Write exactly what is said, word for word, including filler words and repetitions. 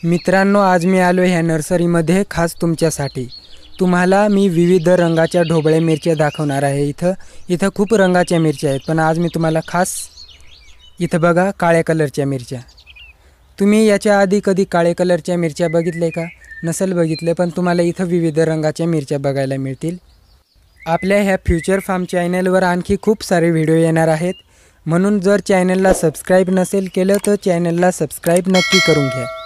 मित्रांनो, आज मी आलो ह्या नर्सरीमध्ये खास तुमच्यासाठी। तुम्हाला मी विविध रंगाच्या ढोबळे मिरच्या दाखवणार आहे। इथं इथं खूप रंगाच्या मिरच्या आहेत, पण आज मी तुम्हाला खास इथं बघा काळ्या कलरच्या मिरच्या। तुम्ही याच्या आधी कधी काळ्या कलरच्या मिरच्या बघितले का? नसेल बघितले, पण तुम्हाला इथं विविध रंगाच्या मिरच्या बघायला मिळतील। आपल्या ह्या फ्युचर फार्म चॅनलवर आणखी खूप सारे व्हिडिओ येणार आहेत, म्हणून जर चॅनलला सबस्क्राइब नसेल केलं तर चॅनलला सबस्क्राइब नक्की करून घ्या।